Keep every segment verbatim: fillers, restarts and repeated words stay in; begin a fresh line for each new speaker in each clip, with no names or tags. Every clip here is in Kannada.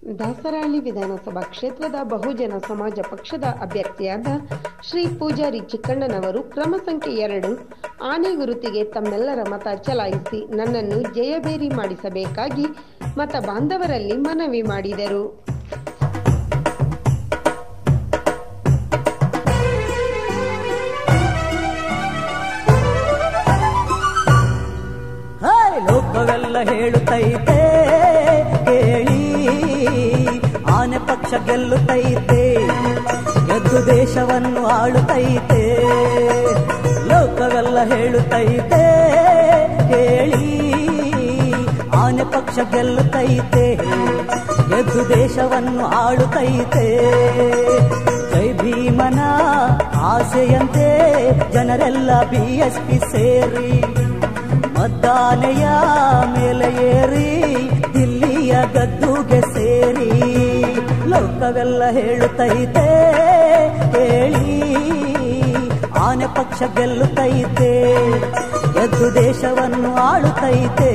ದಾಸರಹಳ್ಳಿ ವಿಧಾನಸಭಾ ಕ್ಷೇತ್ರದ ಬಹುಜನ ಸಮಾಜ ಪಕ್ಷದ ಅಭ್ಯರ್ಥಿಯಾದ ಶ್ರೀ ಪೂಜಾರಿ ಚಿಕ್ಕಣ್ಣನವರು ಕ್ರಮ ಸಂಖ್ಯೆ ಎರಡು ಆನೆ ಗುರುತಿಗೆ ತಮ್ಮೆಲ್ಲರ ಮತ ಚಲಾಯಿಸಿ ನನ್ನನ್ನು ಜಯಬೇರಿ ಮಾಡಿಸಬೇಕಾಗಿ ಮತ ಬಾಂಧವರಲ್ಲಿ ಮನವಿ ಮಾಡಿದರು.
ಲೋಕವೆಲ್ಲ ಹೇಳುತ್ತೈತೆ ಕೇಳಿ, ಆನೆ ಪಕ್ಷ ಗೆಲ್ಲುತ್ತೈತೆ, ಗೆದ್ದು ದೇಶವನ್ನು ಆಳುತ್ತೈತೆ. ಲೋಕವೆಲ್ಲ ಹೇಳುತ್ತೈತೆ ಕೇಳಿ, ಆನೆ ಪಕ್ಷ ಗೆಲ್ಲುತ್ತೈತೆ, ಗೆದ್ದು ದೇಶವನ್ನು ಆಳುತ್ತೈತೆ. ಜೈ ಭೀಮನ ಆಸೆಯಂತೆ ಜನರೆಲ್ಲ ಬಿ ಎಸ್ ಪಿ ಸೇರಿ ಮದ್ದಾನೆಯ ಮೇಲೆ ಏರಿ ದಿಲ್ಲಿಯ ಗದ್ದುಗೆ ಸೇರಿ. ಲೋಕವೆಲ್ಲ ಹೇಳುತ್ತೈತೆ ಕೇಳಿ, ಆನೆ ಪಕ್ಷ ಗೆಲ್ಲುತ್ತೈತೆ, ಗೆದ್ದು ದೇಶವನ್ನು ಆಳುತ್ತೈತೆ.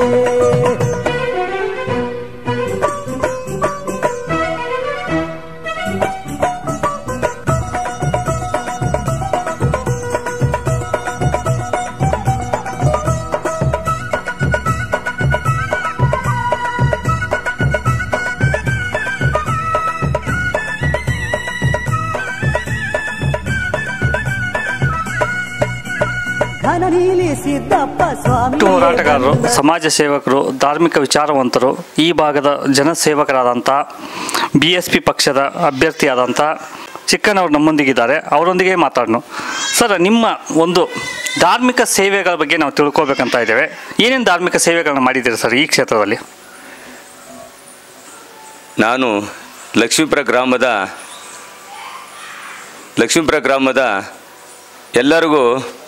ಹೋರಾಟಗಾರರು, ಸಮಾಜ ಸೇವಕರು, ಧಾರ್ಮಿಕ ವಿಚಾರವಂತರು, ಈ ಭಾಗದ ಜನಸೇವಕರಾದಂಥ ಬಿ ಎಸ್ ಪಿ ಪಕ್ಷದ ಅಭ್ಯರ್ಥಿಯಾದಂಥ ಚಿಕ್ಕಣ್ಣವರು ನಮ್ಮೊಂದಿಗಿದ್ದಾರೆ. ಅವರೊಂದಿಗೆ ಮಾತಾಡೋಣ. ಸರ್, ನಿಮ್ಮ ಒಂದು ಧಾರ್ಮಿಕ ಸೇವೆಗಳ ಬಗ್ಗೆ ನಾವು ತಿಳ್ಕೊಬೇಕಂತ ಇದ್ದೇವೆ. ಏನೇನು ಧಾರ್ಮಿಕ ಸೇವೆಗಳನ್ನ ಮಾಡಿದ್ದೀರಿ ಸರ್ ಈ ಕ್ಷೇತ್ರದಲ್ಲಿ?
ನಾನು ಲಕ್ಷ್ಮೀಪುರ ಗ್ರಾಮದ ಲಕ್ಷ್ಮೀಪುರ ಗ್ರಾಮದ ಎಲ್ಲರಿಗೂ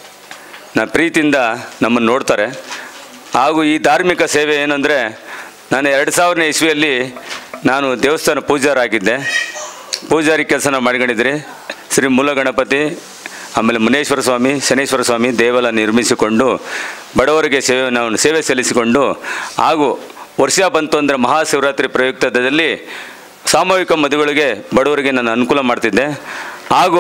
ನಾ ಪ್ರೀತಿಯಿಂದ ನಮ್ಮನ್ನು ನೋಡ್ತಾರೆ. ಹಾಗೂ ಈ ಧಾರ್ಮಿಕ ಸೇವೆ ಏನಂದರೆ, ನಾನು ಎರಡು ಸಾವಿರನೇ ಇಸ್ವಿಯಲ್ಲಿ ನಾನು ದೇವಸ್ಥಾನ ಪೂಜಾರಾಗಿದ್ದೆ. ಪೂಜಾರಿ ಕೆಲಸನ ಮಾಡ್ಕೊಂಡಿದ್ರಿ. ಶ್ರೀ ಮೂಲ ಗಣಪತಿ, ಆಮೇಲೆ ಮುನೇಶ್ವರ ಸ್ವಾಮಿ, ಶನೇಶ್ವರ ಸ್ವಾಮಿ ದೇವಾಲಯ ನಿರ್ಮಿಸಿಕೊಂಡು ಬಡವರಿಗೆ ಸೇವೆ ನಾವು ಸೇವೆ ಸಲ್ಲಿಸಿಕೊಂಡು, ಹಾಗೂ ವರ್ಷ ಬಂತು ಅಂದರೆ ಮಹಾಶಿವರಾತ್ರಿ ಪ್ರಯುಕ್ತದಲ್ಲಿ ಸಾಮೂಹಿಕ ಮದುವೆಗಳಿಗೆ ಬಡವರಿಗೆ ನಾನು ಅನುಕೂಲ ಮಾಡ್ತಿದ್ದೆ. ಹಾಗೂ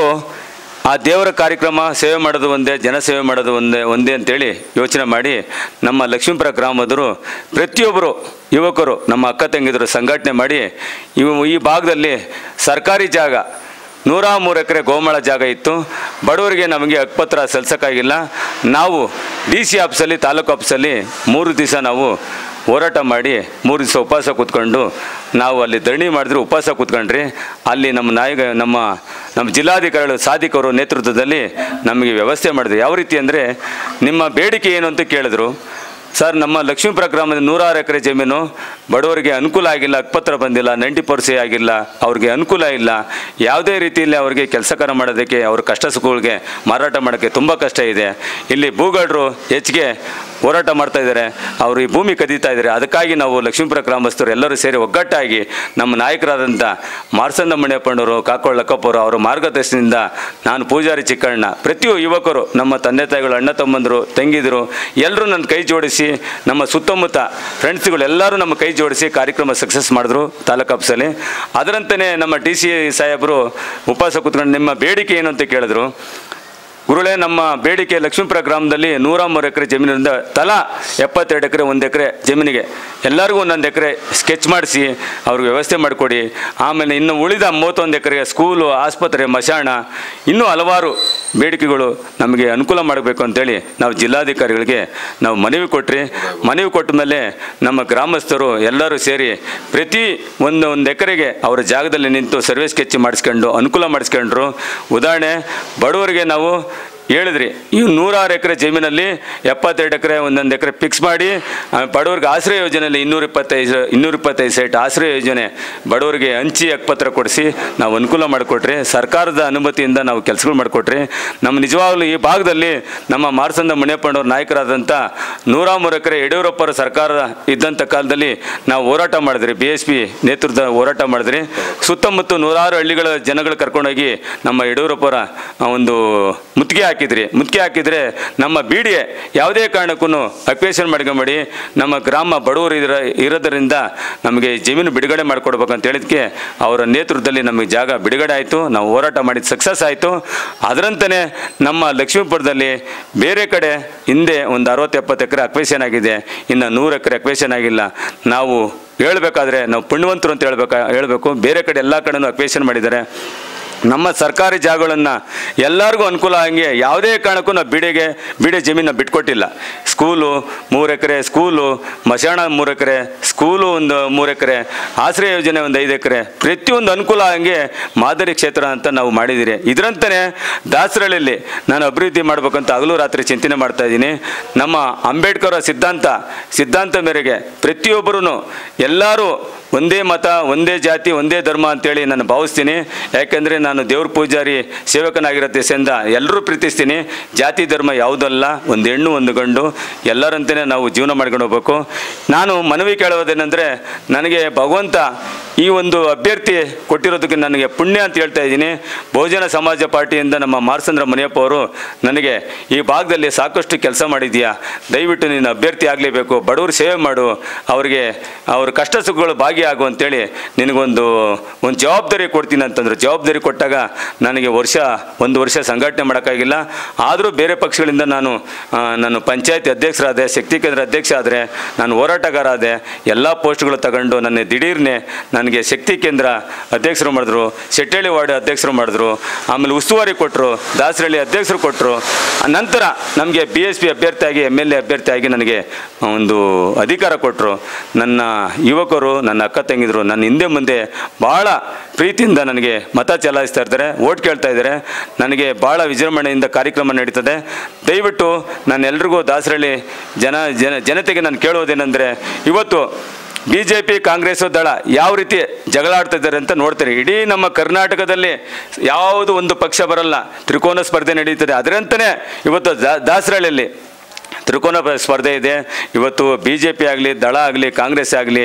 ಆ ದೇವರ ಕಾರ್ಯಕ್ರಮ ಸೇವೆ ಮಾಡೋದು ಒಂದೇ, ಜನಸೇವೆ ಮಾಡೋದು ಒಂದೇ ಒಂದೇ ಅಂತೇಳಿ ಯೋಚನೆ ಮಾಡಿ ನಮ್ಮ ಲಕ್ಷ್ಮೀಪುರ ಗ್ರಾಮದವರು ಪ್ರತಿಯೊಬ್ಬರು ಯುವಕರು, ನಮ್ಮ ಅಕ್ಕ ತಂಗಿದರು ಸಂಘಟನೆ ಮಾಡಿ ಇವು ಈ ಭಾಗದಲ್ಲಿ ಸರ್ಕಾರಿ ಜಾಗ ನೂರ ಮೂರು ಎಕರೆ ಗೋಮಾಳ ಜಾಗ ಇತ್ತು. ಬಡವರಿಗೆ ನಮಗೆ ಹಕ್ಕುಪತ್ರ ಸಲ್ಲಿಸೋಕ್ಕಾಗಿಲ್ಲ. ನಾವು ಡಿ ಸಿ ಆಫೀಸಲ್ಲಿ, ತಾಲೂಕು ಆಫೀಸಲ್ಲಿ ಮೂರು ದಿವಸ ನಾವು ಹೋರಾಟ ಮಾಡಿ ಮೂರು ದಿವಸ ಉಪವಾಸ ಕೂತ್ಕೊಂಡು ನಾವು ಅಲ್ಲಿ ಧರಣಿ ಮಾಡಿದ್ರು, ಉಪವಾಸ ಕೂತ್ಕೊಂಡ್ರಿ. ಅಲ್ಲಿ ನಮ್ಮ ನಾಯಕ ನಮ್ಮ ನಮ್ಮ ಜಿಲ್ಲಾಧಿಕಾರಿಗಳು ಸಾದಿಕ್ ಅವರ ನೇತೃತ್ವದಲ್ಲಿ ನಮಗೆ ವ್ಯವಸ್ಥೆ ಮಾಡಿದ್ರು. ಯಾವ ರೀತಿ ಅಂದರೆ, ನಿಮ್ಮ ಬೇಡಿಕೆ ಏನು ಅಂತ ಕೇಳಿದ್ರು. ಸರ್, ನಮ್ಮ ಲಕ್ಷ್ಮೀಪುರ ಗ್ರಾಮದ ನೂರಾರು ಎಕರೆ ಜಮೀನು ಬಡವರಿಗೆ ಅನುಕೂಲ ಆಗಿಲ್ಲ, ಹಕ್ಕುಪತ್ರ ಬಂದಿಲ್ಲ, ನೈಂಟಿ ಪರ್ಸೆ ಆಗಿಲ್ಲ, ಅವ್ರಿಗೆ ಅನುಕೂಲ ಇಲ್ಲ. ಯಾವುದೇ ರೀತಿಯಲ್ಲಿ ಅವರಿಗೆ ಕೆಲಸ ಕಾರ್ಯ ಮಾಡೋದಕ್ಕೆ, ಅವ್ರ ಕಷ್ಟ ಸುಖಗಳಿಗೆ ಮಾರಾಟ ಮಾಡೋಕ್ಕೆ ತುಂಬ ಕಷ್ಟ ಇದೆ. ಇಲ್ಲಿ ಭೂಗಳ್ರು ಹೆಚ್ಚಿಗೆ ಹೋರಾಟ ಮಾಡ್ತಾ ಇದ್ದಾರೆ, ಅವರು ಈ ಭೂಮಿ ಕದೀತಾ ಇದ್ದಾರೆ. ಅದಕ್ಕಾಗಿ ನಾವು ಲಕ್ಷ್ಮೀಪುರ ಗ್ರಾಮಸ್ಥರು ಎಲ್ಲರೂ ಸೇರಿ ಒಗ್ಗಟ್ಟಾಗಿ ನಮ್ಮ ನಾಯಕರಾದಂಥ ಮಾರ್ಸಂದ ಮಣಿಯಪ್ಪನವರು, ಕಾಕೋಳ ಲಕ್ಕಪ್ಪವರು ಅವರ ಮಾರ್ಗದರ್ಶನದಿಂದ ನಾನು ಪೂಜಾರಿ ಚಿಕ್ಕಣ್ಣ, ಪ್ರತಿಯೊಬ್ಬ ಯುವಕರು, ನಮ್ಮ ತಂದೆ ತಾಯಿಗಳು, ಅಣ್ಣ ತಮ್ಮಂದರು, ತಂಗಿದರು ಎಲ್ಲರೂ ನನ್ನ ಕೈ ಜೋಡಿಸಿ, ನಮ್ಮ ಸುತ್ತಮುತ್ತ ಫ್ರೆಂಡ್ಸ್ಗಳು ಎಲ್ಲರೂ ನಮ್ಮ ಕೈ ಜೋಡಿಸಿ ಕಾರ್ಯಕ್ರಮ ಸಕ್ಸಸ್ ಮಾಡಿದ್ರು ತಾಲೂಕು ಆಫೀಸಲ್ಲಿ. ಅದರಂತೆಯೇ ನಮ್ಮ ಡಿ ಸಿ ಸಾಹೇಬರು ಉಪವಾಸ ಕೂತ್ಕೊಂಡು ನಿಮ್ಮ ಬೇಡಿಕೆ ಏನು ಅಂತ ಕೇಳಿದ್ರು. ಗುರುಳೇ, ನಮ್ಮ ಬೇಡಿಕೆ ಲಕ್ಷ್ಮೀಪುರ ಗ್ರಾಮದಲ್ಲಿ ನೂರ ಮೂರು ಎಕರೆ ಜಮೀನಿಂದ ತಲಾ ಎಪ್ಪತ್ತೆರಡು ಎಕರೆ ಒಂದು ಎಕರೆ ಜಮೀನಿಗೆ ಎಲ್ಲರಿಗೂ ಒಂದೊಂದು ಎಕರೆ ಸ್ಕೆಚ್ ಮಾಡಿಸಿ ಅವ್ರಿಗೆ ವ್ಯವಸ್ಥೆ ಮಾಡಿಕೊಡಿ. ಆಮೇಲೆ ಇನ್ನು ಉಳಿದ ಮೂವತ್ತೊಂದು ಎಕರೆಗೆ ಸ್ಕೂಲು, ಆಸ್ಪತ್ರೆ, ಮಶಾಣ, ಇನ್ನೂ ಹಲವಾರು ಬೇಡಿಕೆಗಳು ನಮಗೆ ಅನುಕೂಲ ಮಾಡಬೇಕು ಅಂತೇಳಿ ನಾವು ಜಿಲ್ಲಾಧಿಕಾರಿಗಳಿಗೆ ನಾವು ಮನವಿ ಕೊಟ್ರಿ. ಮನವಿ ಕೊಟ್ಟ ಮೇಲೆ ನಮ್ಮ ಗ್ರಾಮಸ್ಥರು ಎಲ್ಲರೂ ಸೇರಿ ಪ್ರತಿ ಒಂದು ಒಂದು ಎಕರೆಗೆ ಅವರ ಜಾಗದಲ್ಲಿ ನಿಂತು ಸರ್ವೆ ಸ್ಕೆಚ್ ಮಾಡಿಸ್ಕೊಂಡು ಅನುಕೂಲ ಮಾಡಿಸ್ಕೊಂಡ್ರು. ಉದಾಹರಣೆ, ಬಡವರಿಗೆ ನಾವು ಹೇಳಿದ್ರಿ, ಈ ನೂರಾರು ಎಕರೆ ಜಮೀನಲ್ಲಿ ಎಪ್ಪತ್ತೆರಡು ಎಕರೆ ಒಂದೊಂದು ಎಕರೆ ಫಿಕ್ಸ್ ಮಾಡಿ ಬಡವರಿಗೆ ಆಶ್ರಯ ಯೋಜನೆಯಲ್ಲಿ ಇನ್ನೂರ ಇಪ್ಪತ್ತೈದು ಇನ್ನೂರ ಇಪ್ಪತ್ತೈದು ಸೈಟ್ ಆಶ್ರಯ ಯೋಜನೆ ಬಡವರಿಗೆ ಹಂಚಿ ಹಕ್ಕುಪತ್ರ ಕೊಡಿಸಿ ನಾವು ಅನುಕೂಲ ಮಾಡಿಕೊಟ್ರಿ. ಸರ್ಕಾರದ ಅನುಮತಿಯಿಂದ ನಾವು ಕೆಲಸಗಳು ಮಾಡಿಕೊಟ್ರಿ. ನಮ್ಮ ನಿಜವಾಗ್ಲೂ ಈ ಭಾಗದಲ್ಲಿ ನಮ್ಮ ಮಾರ್ಸಂದ ಮುನಿಯಪ್ಪನವ್ರ ನಾಯಕರಾದಂಥ ನೂರ ಮೂರು ಎಕರೆ ಯಡಿಯೂರಪ್ಪರ ಸರ್ಕಾರ ಇದ್ದಂಥ ಕಾಲದಲ್ಲಿ ನಾವು ಹೋರಾಟ ಮಾಡಿದ್ರಿ, ಬಿ ಎಸ್ ಪಿ ನೇತೃತ್ವದ ಹೋರಾಟ ಮಾಡಿದ್ರಿ. ಸುತ್ತಮುತ್ತ ನೂರಾರು ಹಳ್ಳಿಗಳ ಜನಗಳು ಕರ್ಕೊಂಡೋಗಿ ನಮ್ಮ ಯಡಿಯೂರಪ್ಪರ ಒಂದು ಮುತ್ತಿಗೆ ಹಾಕಿದ್ರಿ. ಮುತ್ತಿಗೆ ಹಾಕಿದರೆ ನಮ್ಮ ಬಿ ಡಿ ಎ ಯಾವುದೇ ಕಾರಣಕ್ಕೂ ಅಕ್ವೇಷನ್ ಮಾಡ್ಕೊಂಬೇಡಿ, ನಮ್ಮ ಗ್ರಾಮ ಬಡವರು ಇರ ಇರೋದರಿಂದ ನಮಗೆ ಜಮೀನು ಬಿಡುಗಡೆ ಮಾಡಿಕೊಡ್ಬೇಕಂತ ಹೇಳಿದಕ್ಕೆ ಅವರ ನೇತೃತ್ವದಲ್ಲಿ ನಮಗೆ ಜಾಗ ಬಿಡುಗಡೆ ಆಯಿತು. ನಾವು ಹೋರಾಟ ಮಾಡಿದ ಸಕ್ಸಸ್ ಆಯಿತು. ಅದರಂತೆಯೇ ನಮ್ಮ ಲಕ್ಷ್ಮೀಪುರದಲ್ಲಿ ಬೇರೆ ಕಡೆ ಹಿಂದೆ ಒಂದು ಅರವತ್ತು ಎಪ್ಪತ್ತು ಎಕರೆ ಅಕ್ವೇಷನ್ ಆಗಿದೆ, ಇನ್ನು ನೂರು ಎಕರೆ ಅಕ್ವೇಷನ್ ಆಗಿಲ್ಲ. ನಾವು ಹೇಳಬೇಕಾದ್ರೆ ನಾವು ಪುಣ್ಯವಂತರು ಅಂತ ಹೇಳ್ಬೇಕಾ ಹೇಳಬೇಕು. ಬೇರೆ ಕಡೆ ಎಲ್ಲ ಕಡೆನೂ ಅಕ್ವೇಷನ್ ಮಾಡಿದ್ದಾರೆ. ನಮ್ಮ ಸರ್ಕಾರಿ ಜಾಗಗಳನ್ನು ಎಲ್ಲರಿಗೂ ಅನುಕೂಲ ಹಂಗೆ ಯಾವುದೇ ಕಾರಣಕ್ಕೂ ನಾವು ಬಿಡೆಗೆ ಬಿಡೆ ಜಮೀನ ಬಿಟ್ಕೊಟ್ಟಿಲ್ಲ. ಸ್ಕೂಲು ಮೂರು ಎಕರೆ, ಸ್ಕೂಲು ಮಶಾಣ ಮೂರು ಎಕರೆ, ಸ್ಕೂಲು ಒಂದು ಮೂರು ಎಕರೆ, ಆಶ್ರಯ ಯೋಜನೆ ಒಂದು ಐದು ಎಕರೆ, ಪ್ರತಿಯೊಂದು ಅನುಕೂಲ ಹಂಗೆ ಮಾದರಿ ಕ್ಷೇತ್ರ ಅಂತ ನಾವು ಮಾಡಿದ್ದೀರಿ. ಇದರಂತೆಯೇ ದಾಸರಳ್ಳಿಯಲ್ಲಿ ನಾನು ಅಭಿವೃದ್ಧಿ ಮಾಡಬೇಕಂತ ಹಗಲು ರಾತ್ರಿ ಚಿಂತನೆ ಮಾಡ್ತಾ ಇದ್ದೀನಿ. ನಮ್ಮ ಅಂಬೇಡ್ಕರ್ ಸಿದ್ಧಾಂತ ಸಿದ್ಧಾಂತ ಮೇರೆಗೆ ಪ್ರತಿಯೊಬ್ಬರೂ ಎಲ್ಲರೂ ಒಂದೇ ಮತ, ಒಂದೇ ಜಾತಿ, ಒಂದೇ ಧರ್ಮ ಅಂತೇಳಿ ನಾನು ಭಾವಿಸ್ತೀನಿ. ಯಾಕೆಂದರೆ ನಾನು ದೇವ್ರ ಪೂಜಾರಿ ಸೇವಕನಾಗಿರೋ ದೇಶದಿಂದ ಎಲ್ಲರೂ ಪ್ರೀತಿಸ್ತೀನಿ. ಜಾತಿ ಧರ್ಮ ಯಾವುದಲ್ಲ, ಒಂದು ಹೆಣ್ಣು ಒಂದು ಗಂಡು ಎಲ್ಲರಂತೆಯೇ ನಾವು ಜೀವನ ಮಾಡ್ಕೊಂಡು ಹೋಗ್ಬೇಕು. ನಾನು ಮನವಿ ಕೇಳೋದೇನೆಂದರೆ, ನನಗೆ ಭಗವಂತ ಈ ಒಂದು ಅಭ್ಯರ್ಥಿ ಕೊಟ್ಟಿರೋದಕ್ಕೆ ನನಗೆ ಪುಣ್ಯ ಅಂತ ಹೇಳ್ತಾ ಇದ್ದೀನಿ. ಬಹುಜನ ಸಮಾಜ ಪಾರ್ಟಿಯಿಂದ ನಮ್ಮ ಮಾರ್ಸಂದ್ರ ಮುನಿಯಪ್ಪ ಅವರು ನನಗೆ ಈ ಭಾಗದಲ್ಲಿ ಸಾಕಷ್ಟು ಕೆಲಸ ಮಾಡಿದ್ದೀಯಾ, ದಯವಿಟ್ಟು ನೀನು ಅಭ್ಯರ್ಥಿ ಆಗಲೇಬೇಕು, ಬಡವರು ಸೇವೆ ಮಾಡು, ಅವರಿಗೆ ಅವ್ರ ಕಷ್ಟ ಸುಖಗಳು ಭಾಗಿಯಾಗು ಅಂತೇಳಿ ನಿನಗೊಂದು ಒಂದು ಜವಾಬ್ದಾರಿ ಕೊಡ್ತೀನಿ ಅಂತಂದರು. ಜವಾಬ್ದಾರಿ ಕೊಟ್ಟಾಗ ನನಗೆ ವರ್ಷ ಒಂದು ವರ್ಷ ಸಂಘಟನೆ ಮಾಡೋಕ್ಕಾಗಿಲ್ಲ. ಆದರೂ ಬೇರೆ ಪಕ್ಷಗಳಿಂದ ನಾನು ನಾನು ಪಂಚಾಯತಿ ಅಧ್ಯಕ್ಷರಾದೆ, ಶಕ್ತಿ ಕೇಂದ್ರ ಅಧ್ಯಕ್ಷ ಆದರೆ, ನಾನು ಹೋರಾಟಗಾರ ಆದೆ. ಎಲ್ಲ ಪೋಸ್ಟ್ಗಳು ತಗೊಂಡು ನನ್ನ ದಿಢೀರ್ನೆ ನನಗೆ ಶಕ್ತಿ ಕೇಂದ್ರ ಅಧ್ಯಕ್ಷರು ಮಾಡಿದ್ರು, ಶೆಟ್ಟಳ್ಳಿ ವಾರ್ಡ್ ಅಧ್ಯಕ್ಷರು ಮಾಡಿದ್ರು, ಆಮೇಲೆ ಉಸ್ತುವಾರಿ ಕೊಟ್ಟರು, ದಾಸರಳ್ಳಿ ಅಧ್ಯಕ್ಷರು ಕೊಟ್ಟರು. ನಂತರ ನಮಗೆ ಬಿ ಎಸ್ ಪಿ ಅಭ್ಯರ್ಥಿಯಾಗಿ ಎಮ್ ಎಲ್ ಎ ಅಭ್ಯರ್ಥಿಯಾಗಿ ನನಗೆ ಒಂದು ಅಧಿಕಾರ ಕೊಟ್ಟರು. ನನ್ನ ಯುವಕರು, ನನ್ನ ಅಕ್ಕ ತಂಗಿದ್ರು ನನ್ನ ಹಿಂದೆ ಮುಂದೆ ಭಾಳ ಪ್ರೀತಿಯಿಂದ ನನಗೆ ಮತ ಚಲಾಯಿಸ್ತಾ ಇರ್ತಾರೆ, ಓಟ್ ಕೇಳ್ತಾ ಇದ್ದಾರೆ. ನನಗೆ ಭಾಳ ವಿಜೃಂಭಣೆಯಿಂದ ಕಾರ್ಯಕ್ರಮ ನಡೀತದೆ. ದಯವಿಟ್ಟು ನಾನು ಎಲ್ರಿಗೂ ದಾಸರಳ್ಳಿ ಜನ ಜನ ಜನತೆಗೆ ನಾನು ಕೇಳೋದೇನೆಂದರೆ, ಇವತ್ತು ಬಿ ಜೆ ಪಿ ಕಾಂಗ್ರೆಸ್ಸು ದಳ ಯಾವ ರೀತಿ ಜಗಳ ಆಡ್ತಾ ಇದ್ದಾರೆ ಅಂತ ನೋಡ್ತಾರೆ. ಇಡೀ ನಮ್ಮ ಕರ್ನಾಟಕದಲ್ಲಿ ಯಾವುದು ಒಂದು ಪಕ್ಷ ಬರಲ್ಲ, ತ್ರಿಕೋನ ಸ್ಪರ್ಧೆ ನಡೀತದೆ. ಅದರಂತೆಯೇ ಇವತ್ತು ದಾಸರಳ್ಳಿಯಲ್ಲಿ ತ್ರಿಕೋನ ಸ್ಪರ್ಧೆ ಇದೆ. ಇವತ್ತು ಬಿ ಜೆ ಪಿ ಆಗಲಿ, ದಳ ಆಗಲಿ, ಕಾಂಗ್ರೆಸ್ ಆಗಲಿ,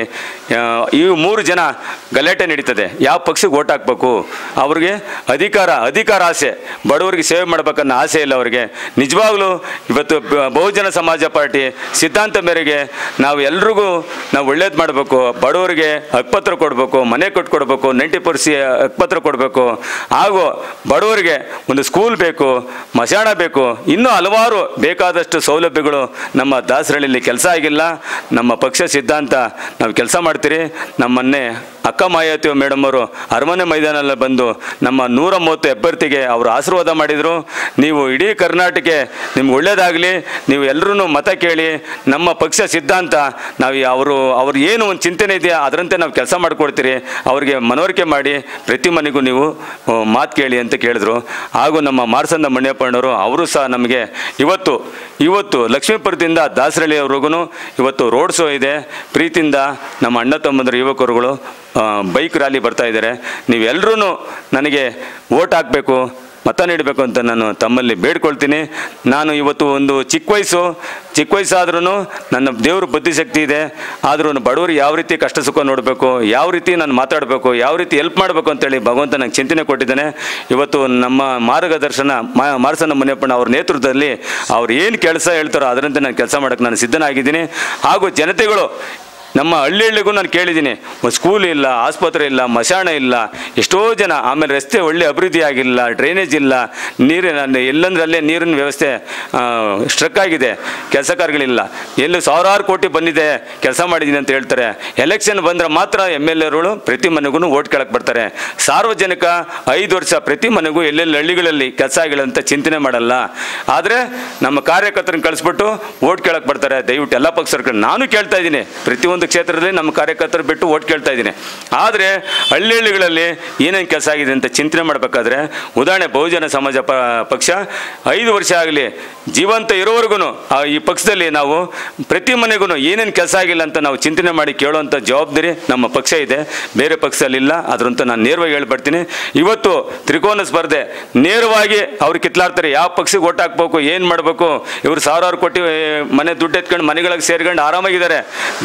ಈ ಮೂರು ಜನ ಗಲಾಟೆ ನಡೀತದೆ. ಯಾವ ಪಕ್ಷಕ್ಕೆ ಓಟ್ ಹಾಕ್ಬೇಕು, ಅವ್ರಿಗೆ ಅಧಿಕಾರ ಅಧಿಕಾರ ಆಸೆ, ಬಡವರಿಗೆ ಸೇವೆ ಮಾಡ್ಬೇಕನ್ನೋ ಆಸೆ ಇಲ್ಲ ಅವರಿಗೆ. ನಿಜವಾಗ್ಲೂ ಇವತ್ತು ಬಹುಜನ ಸಮಾಜ ಪಾರ್ಟಿ ಸಿದ್ಧಾಂತ ಮೇರೆಗೆ ನಾವು ಎಲ್ರಿಗೂ ನಾವು ಒಳ್ಳೇದು ಮಾಡಬೇಕು, ಬಡವರಿಗೆ ಹಕ್ಕುಪತ್ರ ಕೊಡಬೇಕು, ಮನೆ ಕೊಟ್ಕೊಡ್ಬೇಕು, ನೈಂಟಿ ಪರ್ಸಿ ಹಕ್ಕುಪತ್ರ ಕೊಡಬೇಕು, ಹಾಗೂ ಬಡವರಿಗೆ ಒಂದು ಸ್ಕೂಲ್ ಬೇಕು, ಮಶಾಣ ಬೇಕು, ಇನ್ನೂ ಹಲವಾರು ಬೇಕಾದಷ್ಟು ಸೌಲಭ್ಯಗಳು ನಮ್ಮ ದಾಸರಳ್ಳಿಯಲ್ಲಿ ಕೆಲಸ ಆಗಿಲ್ಲ. ನಮ್ಮ ಪಕ್ಷ ಸಿದ್ಧಾಂತ ನಾವು ಕೆಲಸ ಮಾಡ್ತೀರಿ. ನಮ್ಮನ್ನೇ ಅಕ್ಕ ಮಾಯಾವತಿ ಮೇಡಮ್ ಅವರು ಅರಮನೆ ಮೈದಾನಲ್ಲಿ ಬಂದು ನಮ್ಮ ನೂರ ಮೂವತ್ತು ಅಭ್ಯರ್ಥಿಗೆ ಅವರು ಆಶೀರ್ವಾದ ಮಾಡಿದರು. ನೀವು ಇಡೀ ಕರ್ನಾಟಕ ನಿಮ್ಗೆ ಒಳ್ಳೇದಾಗಲಿ, ನೀವು ಎಲ್ಲರೂ ಮತ ಕೇಳಿ, ನಮ್ಮ ಪಕ್ಷ ಸಿದ್ಧಾಂತ ನಾವು ಅವರು ಅವ್ರು ಏನು ಒಂದು ಚಿಂತನೆ ಇದೆಯಾ ಅದರಂತೆ ನಾವು ಕೆಲಸ ಮಾಡಿಕೊಡ್ತೀರಿ, ಅವ್ರಿಗೆ ಮನವರಿಕೆ ಮಾಡಿ ಪ್ರತಿ ಮನೆಗೂ ನೀವು ಮಾತು ಕೇಳಿ ಅಂತ ಕೇಳಿದ್ರು. ಹಾಗೂ ನಮ್ಮ ಮಾರ್ಸಂದ ಮುನಿಯಪ್ಪಣ್ಣವರು ಅವರು ಸಹ ನಮಗೆ ಇವತ್ತು ಇವತ್ತು ಲಕ್ಷ್ಮೀಪುರದಿಂದ ದಾಸರಳ್ಳಿಯವರೆಗೂ ಇವತ್ತು ರೋಡ್ ಶೋ ಇದೆ. ಪ್ರೀತಿಯಿಂದ ನಮ್ಮ ಅಣ್ಣ ತಮ್ಮಂದ್ರ ಯುವಕರುಗಳು ಬೈಕ್ ರ್ಯಾಲಿ ಬರ್ತಾ ಇದ್ದಾರೆ. ನೀವೆಲ್ಲರೂ ನನಗೆ ಓಟ್ ಹಾಕಬೇಕು, ಮತ ನೀಡಬೇಕು ಅಂತ ನಾನು ತಮ್ಮಲ್ಲಿ ಬೇಡ್ಕೊಳ್ತೀನಿ. ನಾನು ಇವತ್ತು ಒಂದು ಚಿಕ್ಕ ವಯಸ್ಸು ಚಿಕ್ಕ ವಯಸ್ಸಾದ್ರೂ ನನ್ನ ದೇವ್ರ ಬುದ್ಧಿಶಕ್ತಿ ಇದೆ. ಆದ್ರೂ ಬಡವರು ಯಾವ ರೀತಿ ಕಷ್ಟ ಸುಖ ನೋಡಬೇಕು, ಯಾವ ರೀತಿ ನಾನು ಮಾತಾಡಬೇಕು, ಯಾವ ರೀತಿ ಹೆಲ್ಪ್ ಮಾಡಬೇಕು ಅಂತೇಳಿ ಭಗವಂತ ನಂಗೆ ಚಿಂತನೆ ಕೊಟ್ಟಿದ್ದಾನೆ. ಇವತ್ತು ನಮ್ಮ ಮಾರ್ಗದರ್ಶನ ಮಾರ್ಸನ ಮುನಿಯಪ್ಪಣ್ಣ ಅವ್ರ ನೇತೃತ್ವದಲ್ಲಿ ಅವ್ರು ಏನು ಕೆಲಸ ಹೇಳ್ತಾರೋ ಅದರಂತೆ ನಾನು ಕೆಲಸ ಮಾಡೋಕ್ಕೆ ನಾನು ಸಿದ್ಧನಾಗಿದ್ದೀನಿ. ಹಾಗೂ ಜನತೆಗಳು ನಮ್ಮ ಹಳ್ಳಿ ಹಳ್ಳಿಗೂ ನಾನು ಕೇಳಿದ್ದೀನಿ, ಸ್ಕೂಲ್ ಇಲ್ಲ, ಆಸ್ಪತ್ರೆ ಇಲ್ಲ, ಮಶಾಣ ಇಲ್ಲ, ಎಷ್ಟೋ ಜನ, ಆಮೇಲೆ ರಸ್ತೆ ಒಳ್ಳೆ ಅಭಿವೃದ್ಧಿ ಆಗಿಲ್ಲ, ಡ್ರೈನೇಜ್ ಇಲ್ಲ, ನೀರಿನ ಎಲ್ಲಂದ್ರೆ ಅಲ್ಲೇ ನೀರಿನ ವ್ಯವಸ್ಥೆ ಸ್ಟ್ರಕ್ ಆಗಿದೆ, ಕೆಲಸ ಕಾರ್ಯಗಳಿಲ್ಲ, ಎಲ್ಲೂ ಸಾವಿರಾರು ಕೋಟಿ ಬಂದಿದೆ ಕೆಲಸ ಮಾಡಿದ್ದೀನಿ ಅಂತ ಹೇಳ್ತಾರೆ. ಎಲೆಕ್ಷನ್ ಬಂದರೆ ಮಾತ್ರ ಎಮ್ ಎಲ್ ಎಗಳು ಪ್ರತಿ ಮನೆಗೂ ಓಟ್ ಕೇಳಕ್ಕೆ ಬರ್ತಾರೆ. ಸಾರ್ವಜನಿಕ ಐದು ವರ್ಷ ಪ್ರತಿ ಮನೆಗೂ ಎಲ್ಲೆಲ್ಲಿ ಹಳ್ಳಿಗಳಲ್ಲಿ ಕೆಲಸ ಆಗಿಲ್ಲ ಅಂತ ಚಿಂತನೆ ಮಾಡಲ್ಲ. ಆದರೆ ನಮ್ಮ ಕಾರ್ಯಕರ್ತರನ್ನ ಕಳಿಸ್ಬಿಟ್ಟು ಓಟ್ ಕೇಳಕ್ಕೆ ಬರ್ತಾರೆ. ದಯವಿಟ್ಟು ಎಲ್ಲ ಪಕ್ಷರು ನಾನು ಕೇಳ್ತಾ ಇದ್ದೀನಿ, ಪ್ರತಿಯೊಂದು ಕ್ಷೇತ್ರದಲ್ಲಿ ನಮ್ಮ ಕಾರ್ಯಕರ್ತರು ಬಿಟ್ಟು ಓಟ್ ಕೇಳ್ತಾ ಇದ್ದೀನಿ. ಆದರೆ ಹಳ್ಳಿ ಹಳ್ಳಿಗಳಲ್ಲಿ ಏನೇನು ಕೆಲಸ ಆಗಿದೆ ಅಂತ ಚಿಂತನೆ ಮಾಡಬೇಕಾದ್ರೆ, ಉದಾಹರಣೆ ಬಹುಜನ ಸಮಾಜ ಪ ಪಕ್ಷ ಐದು ವರ್ಷ ಆಗಲಿ ಜೀವಂತ ಇರೋವರೆಗೂ ಈ ಪಕ್ಷದಲ್ಲಿ ನಾವು ಪ್ರತಿ ಮನೆಗೂ ಏನೇನು ಕೆಲಸ ಆಗಿಲ್ಲ ಅಂತ ನಾವು ಚಿಂತನೆ ಮಾಡಿ ಕೇಳುವಂಥ ಜವಾಬ್ದಾರಿ ನಮ್ಮ ಪಕ್ಷ ಇದೆ, ಬೇರೆ ಪಕ್ಷದಲ್ಲಿಲ್ಲ. ಅದರಂತ ನಾನು ನೇರವಾಗಿ ಹೇಳ್ಬಿಡ್ತೀನಿ. ಇವತ್ತು ತ್ರಿಕೋನ ಸ್ಪರ್ಧೆ ನೇರವಾಗಿ ಅವ್ರು ಕಿತ್ಲಾಡ್ತಾರೆ, ಯಾವ ಪಕ್ಷಕ್ಕೆ ಓಟ್ ಹಾಕ್ಬೇಕು, ಏನು ಮಾಡಬೇಕು. ಇವರು ಸಾವಿರಾರು ಕೋಟಿ ಮನೆ ದುಡ್ಡು ಎತ್ಕೊಂಡು ಮನೆಗಳಿಗೆ ಸೇರ್ಕೊಂಡು ಆರಾಮಾಗಿದ್ದಾರೆ. ದಯವಿಟ್ಟು ನಮ್ಮ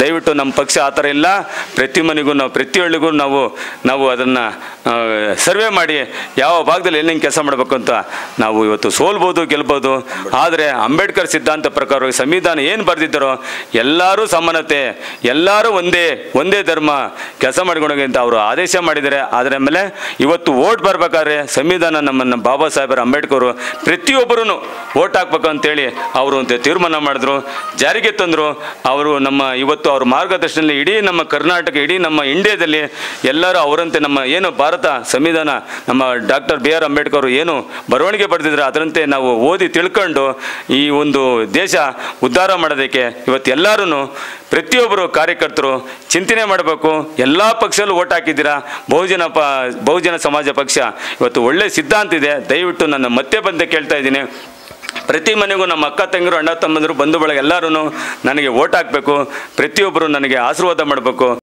ನಮ್ಮ ಪಕ್ಷ ಆ ಥರ ಇಲ್ಲ. ಪ್ರತಿ ಮನೆಗೂ ನಾವು ಪ್ರತಿ ಹಳ್ಳಿಗೂ ನಾವು ನಾವು ಅದನ್ನು ಸರ್ವೆ ಮಾಡಿ ಯಾವ ಭಾಗದಲ್ಲಿ ಏನೇನು ಕೆಲಸ ಮಾಡಬೇಕು ಅಂತ ನಾವು ಇವತ್ತು ಸೋಲ್ಬೋದು ಗೆಲ್ಬೋದು. ಆದರೆ ಅಂಬೇಡ್ಕರ್ ಸಿದ್ಧಾಂತ ಪ್ರಕಾರ ಸಂವಿಧಾನ ಏನು ಬರೆದಿದ್ದಾರೋ ಎಲ್ಲರೂ ಸಮಾನತೆ, ಎಲ್ಲರೂ ಒಂದೇ ಒಂದೇ ಧರ್ಮ ಕೆಲಸ ಮಾಡ್ಕೊಂಡೋಗಿ ಅಂತ ಅವರು ಆದೇಶ ಮಾಡಿದ್ದಾರೆ. ಅದರ ಮೇಲೆ ಇವತ್ತು ಓಟ್ ಬರಬೇಕಾದ್ರೆ ಸಂವಿಧಾನ ನಮ್ಮನ್ನು ಬಾಬಾ ಸಾಹೇಬರ ಅಂಬೇಡ್ಕರ್ ಪ್ರತಿಯೊಬ್ಬರೂ ಓಟ್ ಹಾಕ್ಬೇಕು ಅಂತೇಳಿ ಅವರು ಅಂತ ತೀರ್ಮಾನ ಮಾಡಿದ್ರು, ಜಾರಿಗೆ ತಂದರು. ಅವರು ನಮ್ಮ ಇವತ್ತು ಅವ್ರ ಮಾರ್ಗದರ್ಶನದಲ್ಲಿ ಇಡೀ ನಮ್ಮ ಕರ್ನಾಟಕ, ಇಡೀ ನಮ್ಮ ಇಂಡಿಯಾದಲ್ಲಿ ಎಲ್ಲರೂ ಅವರಂತೆ ನಮ್ಮ ಏನು ಭಾರತ ಸಂವಿಧಾನ ನಮ್ಮ ಡಾಕ್ಟರ್ ಬಿ ಆರ್ ಅಂಬೇಡ್ಕರ್ ಏನು ಬರವಣಿಗೆ ಬರೆದಿದ್ರೆ ಅದರಂತೆ ನಾವು ಓದಿ ತಿಳ್ಕೊಂಡು ಈ ಒಂದು ದೇಶ ಉದ್ಧಾರ ಮಾಡೋದಕ್ಕೆ ಇವತ್ತು ಎಲ್ಲರೂ ಪ್ರತಿಯೊಬ್ಬರು ಕಾರ್ಯಕರ್ತರು ಚಿಂತನೆ ಮಾಡಬೇಕು. ಎಲ್ಲ ಪಕ್ಷದಲ್ಲೂ ಓಟ್ ಹಾಕಿದ್ದೀರಾ. ಬಹುಜನ ಪ ಬಹುಜನ ಸಮಾಜ ಪಕ್ಷ ಇವತ್ತು ಒಳ್ಳೆ ಸಿದ್ಧಾಂತ ಇದೆ. ದಯವಿಟ್ಟು ನನ್ನ ಮತ್ತೆ ಬಂದೆ ಕೇಳ್ತಾ ಇದ್ದೀನಿ, ಪ್ರತಿ ಮನೆಗೂ ನಮ್ಮ ಅಕ್ಕ ತಂಗಿರು, ಅಣ್ಣ ತಮ್ಮಂದರು, ಬಂಧು ಬಳಗ ಎಲ್ಲರೂ ನನಗೆ ಓಟ್ ಹಾಕಬೇಕು. ಪ್ರತಿಯೊಬ್ಬರು ನನಗೆ ಆಶೀರ್ವಾದ ಮಾಡಬೇಕು.